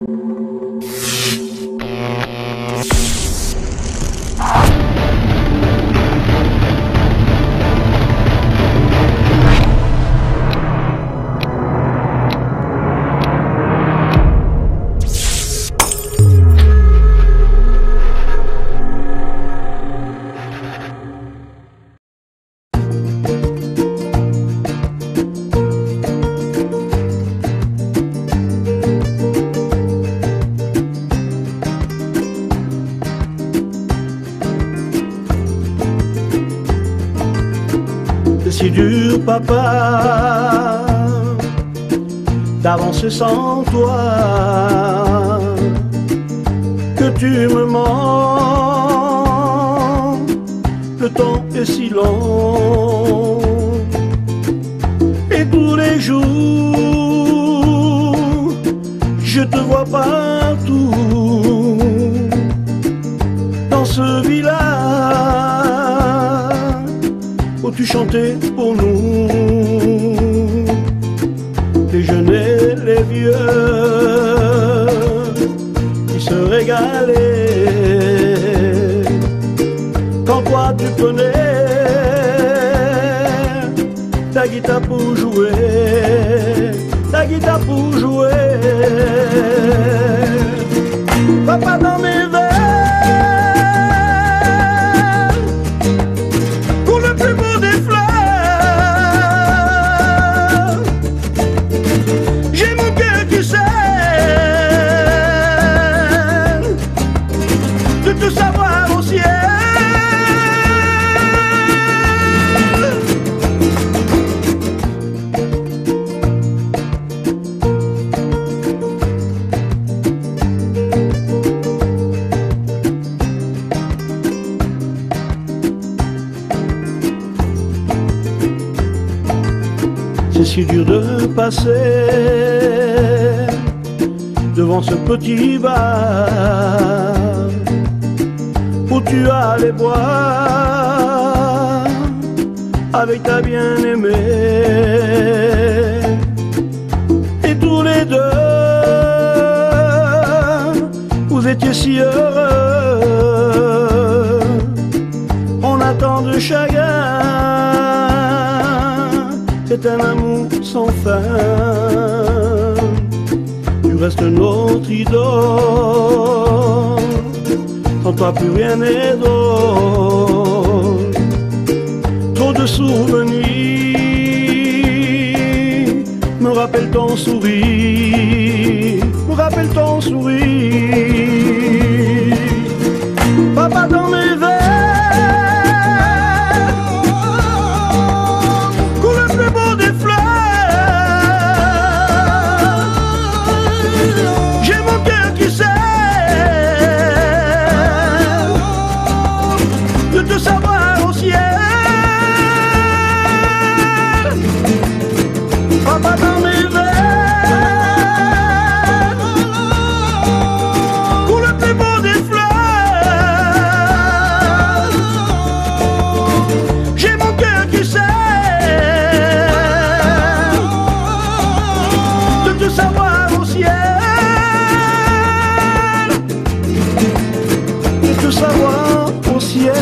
Si dur, papa, d'avancer sans toi, que tu me mens, le temps est si long, et tous les jours, je te vois partout, dans ce village, où tu chantais pour nous, les jeunes et les vieux, qui se régalaient, quand toi tu prenais ta guitare pour jouer, ta guitare pour jouer. Papa, dans mes veines, de savoir au ciel. C'est si dur de passer devant ce petit bar où tu allais boire avec ta bien-aimée, et tous les deux vous étiez si heureux. On a tant de chagrin, c'est un amour sans fin. Tu restes notre idole, sans toi plus rien n'est drôle. Trop de souvenirs me rappellent ton sourire, me rappellent ton sourire. Papa, dans mes veines coule le plus beau des fleurs. J'ai mon cœur qui sait de te savoir au ciel. Papa, dans mes veines coule le plus beau des fleurs. J'ai mon cœur qui sait de te savoir au ciel, de te savoir au ciel.